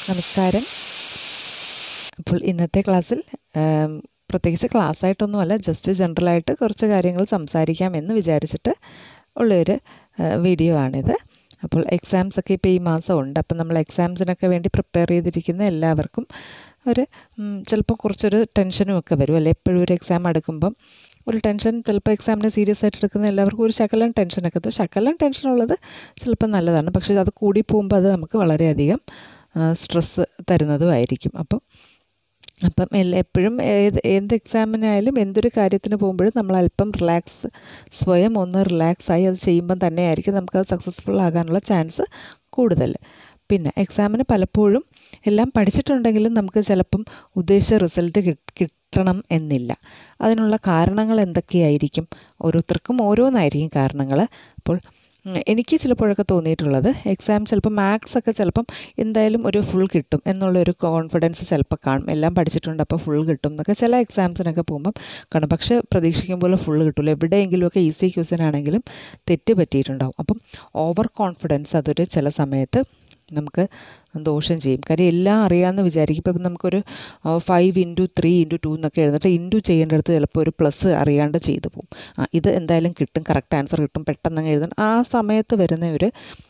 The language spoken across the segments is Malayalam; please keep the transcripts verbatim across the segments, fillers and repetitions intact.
നമസ്കാരം. അപ്പോൾ ഇന്നത്തെ ക്ലാസ്സിൽ പ്രത്യേകിച്ച് ക്ലാസ്സായിട്ടൊന്നുമല്ല, ജസ്റ്റ് ജനറലായിട്ട് കുറച്ച് കാര്യങ്ങൾ സംസാരിക്കാം എന്ന് വിചാരിച്ചിട്ട് ഉള്ളൊരു വീഡിയോ ആണിത്. അപ്പോൾ എക്സാംസ് ഒക്കെ ഇപ്പോൾ ഈ മാസം ഉണ്ട്. അപ്പം നമ്മൾ എക്സാംസിനൊക്കെ വേണ്ടി പ്രിപ്പയർ ചെയ്തിരിക്കുന്ന എല്ലാവർക്കും ഒരു ചിലപ്പോൾ കുറച്ചൊരു ടെൻഷനും ഒക്കെ വരും അല്ലേ. എപ്പോഴും ഒരു എക്സാം എടുക്കുമ്പം ഒരു ടെൻഷൻ, ചിലപ്പോൾ എക്സാമിനെ സീരിയസ് ആയിട്ട് എടുക്കുന്ന എല്ലാവർക്കും ഒരു ശകലം ടെൻഷനൊക്കെ എത്തും. ശകലം ടെൻഷനുള്ളത് ചിലപ്പോൾ നല്ലതാണ്, പക്ഷേ അത് കൂടി പോകുമ്പോൾ അത് നമുക്ക് വളരെയധികം സ്ട്രെസ്സ് തരുന്നതുമായിരിക്കും. അപ്പം അപ്പം എല്ലാ എപ്പോഴും ഏത് എന്ത് എക്സാമിനായാലും എന്തൊരു കാര്യത്തിന് പോകുമ്പോഴും നമ്മൾ അല്പം റിലാക്സ്, സ്വയം ഒന്ന് റിലാക്സായി അത് ചെയ്യുമ്പം തന്നെയായിരിക്കും നമുക്കത് സക്സസ്ഫുൾ ആകാനുള്ള ചാൻസ് കൂടുതൽ. പിന്നെ എക്സാമിന് പലപ്പോഴും എല്ലാം പഠിച്ചിട്ടുണ്ടെങ്കിലും നമുക്ക് ചിലപ്പം ഉദ്ദേശിച്ച റിസൾട്ട് കിട്ടണം എന്നില്ല. അതിനുള്ള കാരണങ്ങൾ എന്തൊക്കെയായിരിക്കും? ഓരോരുത്തർക്കും ഓരോന്നായിരിക്കും കാരണങ്ങൾ. അപ്പോൾ എനിക്ക് ചിലപ്പോഴൊക്കെ തോന്നിയിട്ടുള്ളത്, എക്സാം ചിലപ്പോൾ മാത്സ് ഒക്കെ ചിലപ്പം എന്തായാലും ഒരു ഫുൾ കിട്ടും എന്നുള്ളൊരു കോൺഫിഡൻസ് ചിലപ്പോൾ കാണും. എല്ലാം പഠിച്ചിട്ടുണ്ട് അപ്പോൾ ഫുൾ കിട്ടും എന്നൊക്കെ ചില എക്സാംസിനൊക്കെ പോകുമ്പം കാണും. പക്ഷേ പ്രതീക്ഷിക്കും പോലെ ഫുൾ കിട്ടില്ല. എവിടെയെങ്കിലുമൊക്കെ ഈസി ക്വസ്റ്റ്യനാണെങ്കിലും തെറ്റ് പറ്റിയിട്ടുണ്ടാവും. അപ്പം ഓവർ കോൺഫിഡൻസ് അതൊരു ചില സമയത്ത് നമുക്ക് ദോഷം ചെയ്യും. കാര്യം എല്ലാം അറിയാമെന്ന് വിചാരിക്കും. ഇപ്പം നമുക്കൊരു five into three into two എന്നൊക്കെ എഴുന്നിട്ട് ഇൻറ്റു ചെയ്യേണ്ടടുത്ത് ചിലപ്പോൾ ഒരു പ്ലസ് അറിയാണ്ട് ചെയ്തു പോകും. ആ ഇത് എന്തായാലും കിട്ടും, കറക്റ്റ് ആൻസർ കിട്ടും, പെട്ടെന്ന് എഴുതണം. ആ സമയത്ത് വരുന്ന ഒരു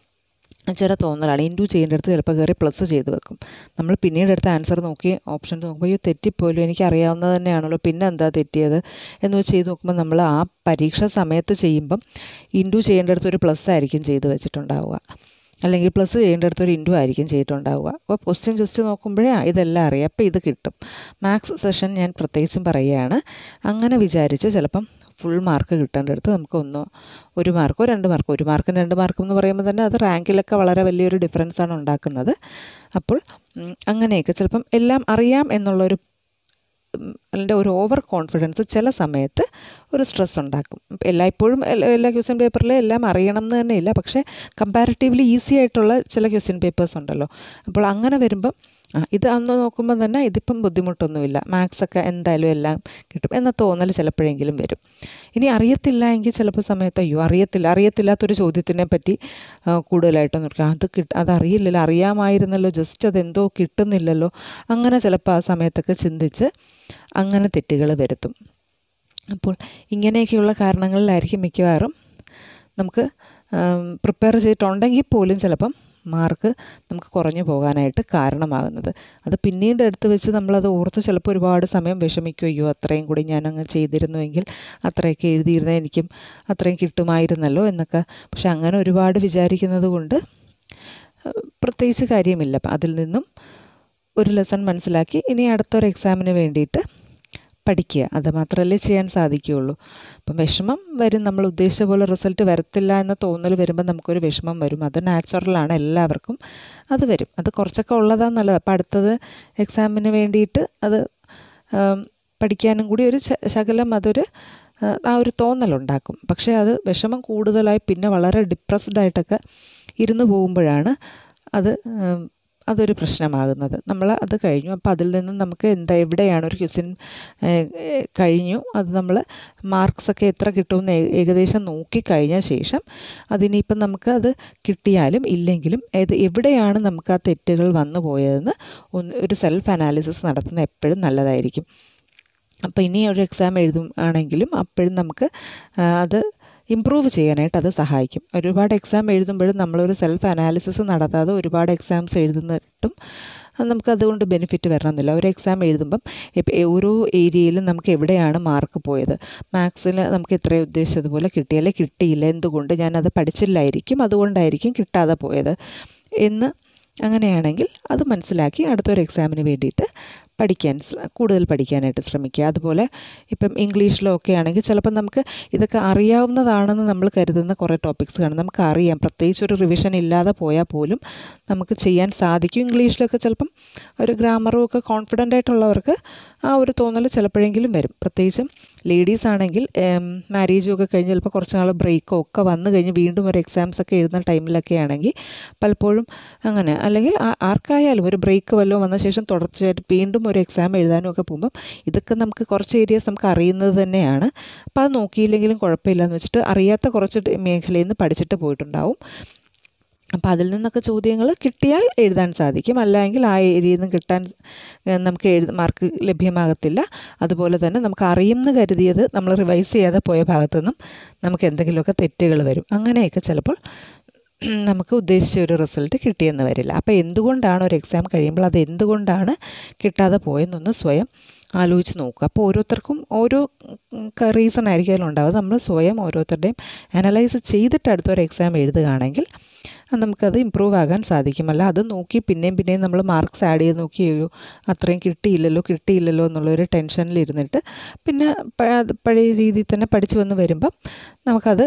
ചില തോന്നലാണ്. ഇൻറ്റു ചെയ്യേണ്ടടുത്ത് ചിലപ്പോൾ കയറി പ്ലസ് ചെയ്ത് വെക്കും. നമ്മൾ പിന്നീട് എടുത്ത ആൻസർ നോക്കി ഓപ്ഷൻ നോക്കുമ്പോൾ അയ്യോ തെറ്റിപ്പോലും, എനിക്ക് അറിയാവുന്നത് തന്നെയാണല്ലോ, പിന്നെ എന്താ തെറ്റിയത് എന്ന് വെച്ച് ചെയ്ത് നോക്കുമ്പോൾ നമ്മൾ ആ പരീക്ഷ സമയത്ത് ചെയ്യുമ്പം ഇൻറ്റു ചെയ്യേണ്ടടുത്ത് ഒരു പ്ലസ് ആയിരിക്കും ചെയ്ത് വെച്ചിട്ടുണ്ടാവുക, അല്ലെങ്കിൽ പ്ലസ് ചെയ്യേണ്ടടുത്ത് ഒരു ഇൻറ്റു ആയിരിക്കും ചെയ്തിട്ടുണ്ടാവുക. അപ്പോൾ ക്വസ്റ്റ്യൻ ജസ്റ്റ് നോക്കുമ്പോഴേ ഇതെല്ലാം അറിയാം, അപ്പോൾ ഇത് കിട്ടും. മാത്സ് സെഷൻ ഞാൻ പ്രത്യേകിച്ചും പറയുകയാണ്. അങ്ങനെ വിചാരിച്ച് ചിലപ്പം ഫുൾ മാർക്ക് കിട്ടേണ്ടടുത്ത് നമുക്ക് ഒന്നോ ഒരു മാർക്കോ രണ്ട് മാർക്കോ, ഒരു മാർക്കും രണ്ട് മാർക്കും എന്ന് പറയുമ്പോൾ തന്നെ അത് റാങ്കിലൊക്കെ വളരെ വലിയൊരു ഡിഫറൻസാണ് ഉണ്ടാക്കുന്നത്. അപ്പോൾ അങ്ങനെയൊക്കെ ചിലപ്പം എല്ലാം അറിയാം എന്നുള്ളൊരു അതിൻ്റെ ഒരു ഓവർ കോൺഫിഡൻസ് ചില സമയത്ത് ഒരു സ്ട്രെസ് ഉണ്ടാക്കും. എല്ലായ്പ്പോഴും എല്ലാ ക്വസ്റ്റ്യൻ പേപ്പറിലും എല്ലാം അറിയണം എന്ന് തന്നെ ഇല്ല, പക്ഷേ കമ്പാരിറ്റീവ്ലി ഈസി ആയിട്ടുള്ള ചില ക്വസ്റ്റ്യൻ പേപ്പേഴ്സ് ഉണ്ടല്ലോ. അപ്പോൾ അങ്ങനെ വരുമ്പം ആ ഇത് അന്ന് നോക്കുമ്പോൾ തന്നെ ഇതിപ്പം ബുദ്ധിമുട്ടൊന്നുമില്ല, മാത്സൊക്കെ എന്തായാലും എല്ലാം കിട്ടും എന്ന തോന്നൽ ചിലപ്പോഴെങ്കിലും വരും. ഇനി അറിയത്തില്ല എങ്കിൽ ചിലപ്പോൾ സമയത്ത് അയ്യോ അറിയത്തില്ല, അറിയത്തില്ലാത്തൊരു ചോദ്യത്തിനെ പറ്റി കൂടുതലായിട്ട് നോക്കുക, അത് കിട്ട അതറിയില്ലല്ലോ, അറിയാമായിരുന്നല്ലോ, ജസ്റ്റ് അതെന്തോ കിട്ടുന്നില്ലല്ലോ, അങ്ങനെ ചിലപ്പോൾ ആ സമയത്തൊക്കെ ചിന്തിച്ച് അങ്ങനെ തെറ്റുകൾ വരുത്തും. അപ്പോൾ ഇങ്ങനെയൊക്കെയുള്ള കാരണങ്ങളിലായിരിക്കും മിക്കവാറും നമുക്ക് പ്രിപ്പയർ ചെയ്തിട്ടുണ്ടെങ്കിൽ പോലും ചിലപ്പം മാർക്ക് നമുക്ക് കുറഞ്ഞു പോകാനായിട്ട് കാരണമാകുന്നത്. അത് പിന്നീട് എടുത്ത് വെച്ച് നമ്മളത് ഓർത്ത് ചിലപ്പോൾ ഒരുപാട് സമയം വിഷമിക്കുകയോ, അത്രയും കൂടി ഞാനങ്ങ് ചെയ്തിരുന്നുവെങ്കിൽ അത്രയൊക്കെ എഴുതിയിരുന്നത് എനിക്കും അത്രയും കിട്ടുമായിരുന്നല്ലോ എന്നൊക്കെ. പക്ഷെ അങ്ങനെ ഒരുപാട് വിചാരിക്കുന്നത് കൊണ്ട് പ്രത്യേകിച്ച് കാര്യമില്ല. അതിൽ നിന്നും ഒരു ലെസൺ മനസ്സിലാക്കി ഇനി അടുത്തൊരു എക്സാമിന് വേണ്ടിയിട്ട് പഠിക്കുക, അത് മാത്രമല്ലേ ചെയ്യാൻ സാധിക്കുകയുള്ളൂ. അപ്പം വിഷമം വരും, നമ്മൾ ഉദ്ദേശിച്ച പോലെ റിസൾട്ട് വരത്തില്ല എന്ന തോന്നൽ വരുമ്പോൾ നമുക്കൊരു വിഷമം വരും. അത് നാച്ചുറലാണ്, എല്ലാവർക്കും അത് വരും. അത് കുറച്ചൊക്കെ ഉള്ളതാണ് നല്ലത്. അപ്പം അടുത്തത് എക്സാമിന് വേണ്ടിയിട്ട് അത് പഠിക്കാനും കൂടി ഒരു ശകലം അതൊരു ആ ഒരു തോന്നലുണ്ടാക്കും. പക്ഷേ അത് വിഷമം കൂടുതലായി പിന്നെ വളരെ ഡിപ്രസ്ഡായിട്ടൊക്കെ ഇരുന്ന് പോകുമ്പോഴാണ് അത് അതൊരു പ്രശ്നമാകുന്നത്. നമ്മൾ അത് കഴിഞ്ഞു, അപ്പോൾ അതിൽ നിന്നും നമുക്ക് എന്താ എവിടെയാണ് ഒരു ക്വസ്റ്റ്യൻ കഴിഞ്ഞു, അത് നമ്മൾ മാർക്സൊക്കെ എത്ര കിട്ടുമെന്ന് ഏകദേശം നോക്കിക്കഴിഞ്ഞ ശേഷം അതിനിപ്പം നമുക്ക് അത് കിട്ടിയാലും ഇല്ലെങ്കിലും ഏത് എവിടെയാണ് നമുക്ക് ആ തെറ്റുകൾ വന്നു പോയതെന്ന് ഒന്ന് ഒരു സെൽഫ് അനാലിസിസ് നടത്തുന്നത് എപ്പോഴും നല്ലതായിരിക്കും. അപ്പോൾ ഇനി ഒരു എക്സാം എഴുതും ആണെങ്കിലും അപ്പോഴും നമുക്ക് അത് ഇമ്പ്രൂവ് ചെയ്യാനായിട്ട് അത് സഹായിക്കും. ഒരുപാട് എക്സാം എഴുതുമ്പോഴും നമ്മളൊരു സെൽഫ് അനാലിസിസ് നടത്താതെ ഒരുപാട് എക്സാംസ് എഴുതുന്നിട്ടും നമുക്കതുകൊണ്ട് ബെനിഫിറ്റ് വരണമെന്നില്ല. ഒരു എക്സാം എഴുതുമ്പം ഓരോ ഏരിയയിലും നമുക്ക് എവിടെയാണ് മാർക്ക് പോയത്, മാത്സിൽ നമുക്ക് എത്രയും ഉദ്ദേശിച്ചതുപോലെ കിട്ടിയാലേ കിട്ടിയില്ല, എന്തുകൊണ്ട് ഞാനത് പഠിച്ചില്ലായിരിക്കും, അതുകൊണ്ടായിരിക്കും കിട്ടാതെ പോയത് എന്ന് അങ്ങനെയാണെങ്കിൽ അത് മനസ്സിലാക്കി അടുത്തൊരു എക്സാമിന് വേണ്ടിയിട്ട് പഠിക്കാൻ കൂടുതൽ പഠിക്കാനായിട്ട് ശ്രമിക്കുക. അതുപോലെ ഇപ്പം ഇംഗ്ലീഷിലൊക്കെ ആണെങ്കിൽ ചിലപ്പോൾ നമുക്ക് ഇതൊക്കെ അറിയാവുന്നതാണെന്ന് നമ്മൾ കരുതുന്ന കുറേ ടോപ്പിക്സ് കാണും. നമുക്ക് അറിയാം, പ്രത്യേകിച്ച് ഒരു റിവിഷൻ ഇല്ലാതെ പോയാൽ പോലും നമുക്ക് ചെയ്യാൻ സാധിക്കും. ഇംഗ്ലീഷിലൊക്കെ ചിലപ്പം ഒരു ഗ്രാമറും ഒക്കെ കോൺഫിഡൻ്റ് ആയിട്ടുള്ളവർക്ക് ആ ഒരു തോന്നൽ ചിലപ്പോഴെങ്കിലും വരും. പ്രത്യേകിച്ചും ലേഡീസ് ആണെങ്കിൽ മാരേജും ഒക്കെ കഴിഞ്ഞ് ചിലപ്പോൾ കുറച്ച് നാൾ ബ്രേക്കോ ഒക്കെ വന്നു കഴിഞ്ഞ് വീണ്ടും ഒരു എക്സാംസ് ഒക്കെ എഴുതുന്ന ടൈമിലൊക്കെ ആണെങ്കിൽ പലപ്പോഴും അങ്ങനെ, അല്ലെങ്കിൽ ആർക്കായാലും ഒരു ബ്രേക്ക് വല്ലതും വന്ന ശേഷം തുടർച്ചയായിട്ട് വീണ്ടും ഒരു എക്സാം എഴുതാനും ഒക്കെ പോകുമ്പം ഇതൊക്കെ നമുക്ക് കുറച്ച് ഏരിയസ് നമുക്ക് അറിയുന്നത് തന്നെയാണ്. അപ്പോൾ അത് നോക്കിയില്ലെങ്കിലും കുഴപ്പമില്ല എന്ന് വെച്ചിട്ട് അറിയാത്ത കുറച്ച് മേഖലയിൽ നിന്ന് പഠിച്ചിട്ട് പോയിട്ടുണ്ടാവും. അപ്പോൾ അതിൽ നിന്നൊക്കെ ചോദ്യങ്ങൾ കിട്ടിയാൽ എഴുതാൻ സാധിക്കും, അല്ലെങ്കിൽ ആ ഏരിയയിൽ നിന്ന് കിട്ടാൻ നമുക്ക് എഴുത മാർക്ക് ലഭ്യമാകത്തില്ല. അതുപോലെ തന്നെ നമുക്ക് അറിയുമെന്ന് കരുതിയത് നമ്മൾ റിവൈസ് ചെയ്യാതെ പോയ ഭാഗത്തു നിന്നും നമുക്ക് എന്തെങ്കിലുമൊക്കെ തെറ്റുകൾ വരും. അങ്ങനെയൊക്കെ ചിലപ്പോൾ നമുക്ക് ഉദ്ദേശിച്ച ഒരു റിസൾട്ട് കിട്ടിയെന്ന് വരില്ല. അപ്പോൾ എന്തുകൊണ്ടാണ് ഒരു എക്സാം കഴിയുമ്പോൾ അത് എന്തുകൊണ്ടാണ് കിട്ടാതെ പോയെന്നൊന്ന് സ്വയം ആലോചിച്ച് നോക്കുക. അപ്പോൾ ഓരോരുത്തർക്കും ഓരോ റീസൺ ആയിരിക്കും അതിലുണ്ടാവുക. നമ്മൾ സ്വയം ഓരോരുത്തരുടെയും അനലൈസ് ചെയ്തിട്ട് അടുത്തൊരു എക്സാം എഴുതുകയാണെങ്കിൽ നമുക്കത് ഇമ്പ്രൂവ് ആകാൻ സാധിക്കും. അല്ല അത് നോക്കി പിന്നെയും പിന്നെയും നമ്മൾ മാർക്സ് ആഡ് ചെയ്ത് നോക്കിയോ അത്രയും കിട്ടിയില്ലല്ലോ കിട്ടിയില്ലല്ലോ എന്നുള്ളൊരു ടെൻഷനിലിരുന്നിട്ട് പിന്നെ പഴയ രീതിയിൽ തന്നെ പഠിച്ചു വന്ന് വരുമ്പം നമുക്കത്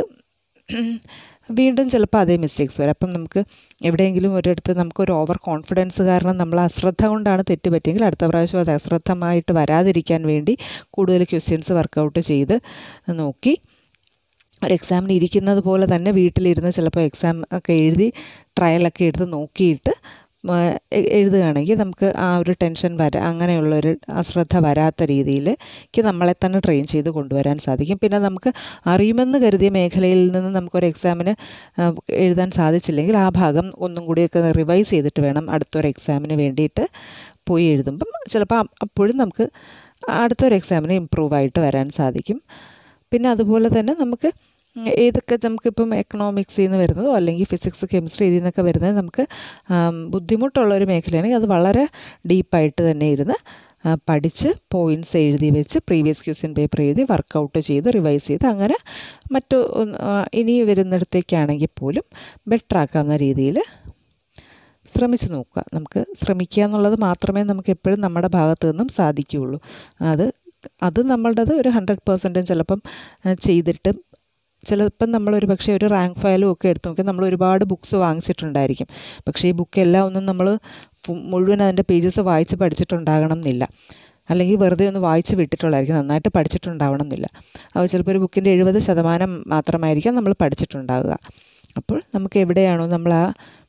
വീണ്ടും ചിലപ്പോൾ അതേ മിസ്റ്റേക്സ് വരും. അപ്പം നമുക്ക് എവിടെയെങ്കിലും ഒരിടത്ത് നമുക്കൊരു ഓവർ കോൺഫിഡൻസ് കാരണം നമ്മൾ അശ്രദ്ധ കൊണ്ടാണ് തെറ്റ് പറ്റിയെങ്കിൽ അടുത്ത പ്രാവശ്യം അത് അശ്രദ്ധമായിട്ട് വരാതിരിക്കാൻ വേണ്ടി കൂടുതൽ ക്വസ്റ്റ്യൻസ് വർക്കൗട്ട് ചെയ്ത് നോക്കി ഒരു എക്സാമിന് ഇരിക്കുന്നത് പോലെ തന്നെ വീട്ടിലിരുന്ന് ചിലപ്പോൾ എക്സാം ഒക്കെ എഴുതി ട്രയലൊക്കെ എടുത്ത് നോക്കിയിട്ട് എഴുതുകയാണെങ്കിൽ നമുക്ക് ആ ഒരു ടെൻഷൻ വരാ അങ്ങനെയുള്ളൊരു അശ്രദ്ധ വരാത്ത രീതിയിലേക്ക് നമ്മളെ തന്നെ ട്രെയിൻ ചെയ്ത് കൊണ്ടുവരാൻ സാധിക്കും. പിന്നെ നമുക്ക് അറിയുമെന്ന് കരുതിയ മേഖലയിൽ നിന്ന് നമുക്കൊരു എക്സാമിന് എഴുതാൻ സാധിച്ചില്ലെങ്കിൽ ആ ഭാഗം ഒന്നും കൂടിയൊക്കെ റിവൈസ് ചെയ്തിട്ട് വേണം അടുത്തൊരു എക്സാമിന് വേണ്ടിയിട്ട് പോയി എഴുതുമ്പം ചിലപ്പോൾ അപ്പോഴും നമുക്ക് അടുത്തൊരു എക്സാമിന് ഇമ്പ്രൂവായിട്ട് വരാൻ സാധിക്കും. പിന്നെ അതുപോലെ തന്നെ നമുക്ക് ഏതൊക്കെ നമുക്കിപ്പം എക്കണോമിക്സിൽ നിന്ന് വരുന്നതോ അല്ലെങ്കിൽ ഫിസിക്സ് കെമിസ്ട്രി ഇതിൽ നിന്നൊക്കെ വരുന്നത് നമുക്ക് ബുദ്ധിമുട്ടുള്ളൊരു മേഖലയാണെങ്കിൽ അത് വളരെ ഡീപ്പായിട്ട് തന്നെ ഇരുന്ന് പഠിച്ച് പോയിൻറ്റ്സ് എഴുതി വെച്ച് പ്രീവിയസ് ക്വസ്റ്റ്യൻ പേപ്പർ എഴുതി വർക്കൗട്ട് ചെയ്ത് റിവൈസ് ചെയ്ത് അങ്ങനെ മറ്റു ഇനി വരുന്നിടത്തേക്കാണെങ്കിൽ പോലും ബെറ്റർ ആക്കാവുന്ന രീതിയിൽ ശ്രമിച്ച് നോക്കുക. നമുക്ക് ശ്രമിക്കുക എന്നുള്ളത് മാത്രമേ നമുക്ക് എപ്പോഴും നമ്മുടെ ഭാഗത്തു നിന്നും സാധിക്കുകയുള്ളൂ. അത് അത് നമ്മളുടേത് ഒരു ഹൺഡ്രഡ് പെർസെൻറ്റും ചിലപ്പം ചെയ്തിട്ട് ചിലപ്പം നമ്മളൊരു പക്ഷേ ഒരു റാങ്ക് ഫയലും ഒക്കെ എടുത്ത് നോക്കി നമ്മൾ ഒരുപാട് ബുക്സ് വാങ്ങിച്ചിട്ടുണ്ടായിരിക്കും. പക്ഷേ ഈ ബുക്കെല്ലാം ഒന്നും നമ്മൾ മുഴുവൻ അതിൻ്റെ പേജസ് വായിച്ച് പഠിച്ചിട്ടുണ്ടാകണം എന്നില്ല, അല്ലെങ്കിൽ വെറുതെ ഒന്ന് വായിച്ച് വിട്ടിട്ടുള്ളതായിരിക്കും, നന്നായിട്ട് പഠിച്ചിട്ടുണ്ടാവണം എന്നില്ല. അപ്പോൾ ചിലപ്പോൾ ഒരു ബുക്കിൻ്റെ എഴുപത് ശതമാനം മാത്രമായിരിക്കാം നമ്മൾ പഠിച്ചിട്ടുണ്ടാകുക. അപ്പോൾ നമുക്ക് എവിടെയാണോ നമ്മൾ ആ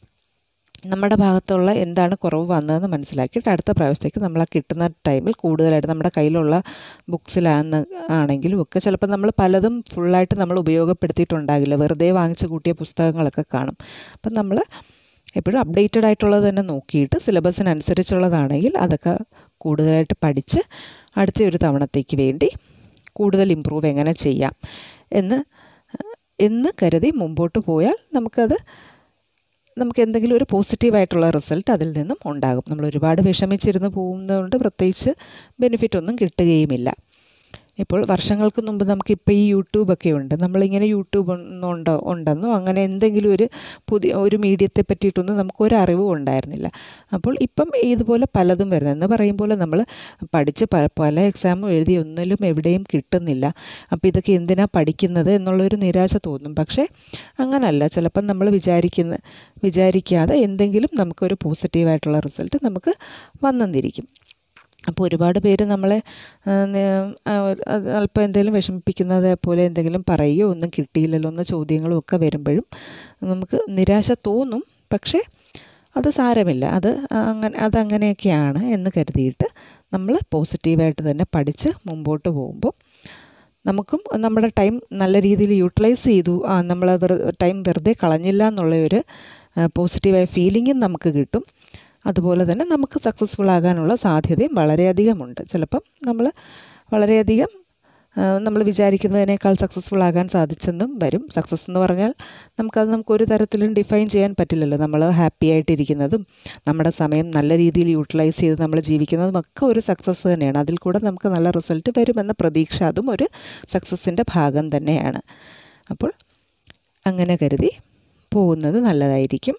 നമ്മുടെ ഭാഗത്തുള്ള എന്താണ് കുറവ് വന്നതെന്ന് മനസ്സിലാക്കിയിട്ട് അടുത്ത പ്രാവശ്യത്തേക്ക് നമ്മൾ ആ കിട്ടുന്ന ടൈമിൽ കൂടുതലായിട്ട് നമ്മുടെ കയ്യിലുള്ള ബുക്സിലാന്ന് ആണെങ്കിലും ഒക്കെ ചിലപ്പോൾ നമ്മൾ പലതും ഫുള്ളായിട്ട് നമ്മൾ ഉപയോഗപ്പെടുത്തിയിട്ടുണ്ടാകില്ല, വെറുതെ വാങ്ങിച്ച് കൂട്ടിയ പുസ്തകങ്ങളൊക്കെ കാണും. അപ്പം നമ്മൾ എപ്പോഴും അപ്ഡേറ്റഡ് ആയിട്ടുള്ളത് തന്നെ നോക്കിയിട്ട് സിലബസിനനുസരിച്ചുള്ളതാണെങ്കിൽ അതൊക്കെ കൂടുതലായിട്ട് പഠിച്ച് അടുത്ത ഒരു തവണത്തേക്ക് വേണ്ടി കൂടുതൽ ഇമ്പ്രൂവ് എങ്ങനെ ചെയ്യാം എന്ന് എന്ന് കരുതി മുമ്പോട്ട് പോയാൽ നമുക്കത് നമുക്ക് എന്തെങ്കിലും ഒരു പോസിറ്റീവായിട്ടുള്ള റിസൾട്ട് അതിൽ നിന്നും ഉണ്ടാകും. നമ്മൾ ഒരുപാട് വിഷമിച്ചിരുന്ന് പോകുന്നതുകൊണ്ട് പ്രത്യേകിച്ച് ബെനിഫിറ്റ് ഒന്നും കിട്ടുകയുമില്ല. ഇപ്പോൾ വർഷങ്ങൾക്ക് മുമ്പ് നമുക്കിപ്പോൾ ഈ യൂട്യൂബൊക്കെ ഉണ്ട്, നമ്മളിങ്ങനെ യൂട്യൂബ് ഉണ്ടോ ഉണ്ടെന്നോ അങ്ങനെ എന്തെങ്കിലും ഒരു പുതിയ ഒരു മീഡിയത്തെ പറ്റിയിട്ടൊന്നും നമുക്കൊരറിവും ഉണ്ടായിരുന്നില്ല. അപ്പോൾ ഇപ്പം ഇതുപോലെ പലതും വരുന്നത് എന്ന് പറയുമ്പോൾ നമ്മൾ പഠിച്ച് പ പല എക്സാമും എഴുതി ഒന്നിലും എവിടെയും കിട്ടുന്നില്ല. അപ്പോൾ ഇതൊക്കെ എന്തിനാണ് പഠിക്കുന്നത് എന്നുള്ളൊരു നിരാശ തോന്നും. പക്ഷേ അങ്ങനല്ല, ചിലപ്പം നമ്മൾ വിചാരിക്കുന്ന വിചാരിക്കാതെ എന്തെങ്കിലും നമുക്കൊരു പോസിറ്റീവായിട്ടുള്ള റിസൾട്ട് നമുക്ക് വന്നെന്നിരിക്കും. അപ്പോൾ ഒരുപാട് പേര് നമ്മളെ അല്പം എന്തെങ്കിലും വിഷമിപ്പിക്കുന്നത് പോലെ എന്തെങ്കിലും പറയുകയോ ഒന്നും കിട്ടിയില്ലല്ലോ എന്ന ചോദ്യങ്ങളും ഒക്കെ വരുമ്പോഴും നമുക്ക് നിരാശ തോന്നും. പക്ഷേ അത് സാരമില്ല, അത് അങ്ങനെ അതങ്ങനെയൊക്കെയാണ് എന്ന് കരുതിയിട്ട് നമ്മൾ പോസിറ്റീവായിട്ട് തന്നെ പഠിച്ച് മുമ്പോട്ട് പോകുമ്പോൾ നമുക്കും നമ്മുടെ ടൈം നല്ല രീതിയിൽ യൂട്ടിലൈസ് ചെയ്തു, നമ്മൾ ടൈം വെറുതെ കളഞ്ഞില്ല എന്നുള്ള ഒരു പോസിറ്റീവായ ഫീലിങ്ങും നമുക്ക് കിട്ടും. അതുപോലെ തന്നെ നമുക്ക് സക്സസ്ഫുൾ ആകാനുള്ള സാധ്യതയും വളരെയധികമുണ്ട്. ചിലപ്പം നമ്മൾ വളരെയധികം നമ്മൾ വിചാരിക്കുന്നതിനേക്കാൾ സക്സസ്ഫുൾ ആകാൻ സാധിച്ചെന്നും വരും. സക്സസ് എന്ന് പറഞ്ഞാൽ നമുക്കത് നമുക്കൊരു തരത്തിലും ഡിഫൈൻ ചെയ്യാൻ പറ്റില്ലല്ലോ. നമ്മൾ ഹാപ്പി ആയിട്ടിരിക്കുന്നതും നമ്മുടെ സമയം നല്ല രീതിയിൽ യൂട്ടിലൈസ് ചെയ്ത് നമ്മൾ ജീവിക്കുന്നതും ഒക്കെ ഒരു സക്സസ് തന്നെയാണ്. അതിൽ കൂടെ നമുക്ക് നല്ല റിസൾട്ട് വരുമെന്ന പ്രതീക്ഷ അതും ഒരു സക്സസ്സിൻ്റെ ഭാഗം തന്നെയാണ്. അപ്പോൾ അങ്ങനെ കരുതി പോകുന്നത് നല്ലതായിരിക്കും.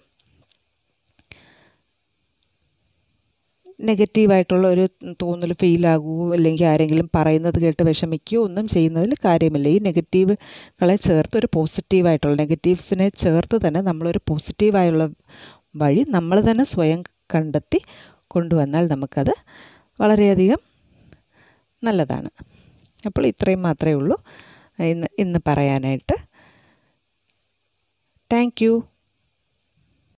നെഗറ്റീവായിട്ടുള്ള ഒരു തോന്നൽ ഫീലാകുകയോ അല്ലെങ്കിൽ ആരെങ്കിലും പറയുന്നത് കേട്ട് വിഷമിക്കുകയോ ഒന്നും ചെയ്യുന്നതിൽ കാര്യമില്ല. ഈ നെഗറ്റീവുകളെ ചേർത്ത് ഒരു പോസിറ്റീവായിട്ടുള്ള നെഗറ്റീവ്സിനെ ചേർത്ത് തന്നെ നമ്മളൊരു പോസിറ്റീവായുള്ള വഴി നമ്മൾ തന്നെ സ്വയം കണ്ടെത്തി കൊണ്ടുവന്നാൽ നമുക്കത് വളരെയധികം നല്ലതാണ്. അപ്പോൾ ഇത്രയും മാത്രമേ ഉള്ളൂ ഇന്ന് ഇന്ന് പറയാനായിട്ട്. Thank U.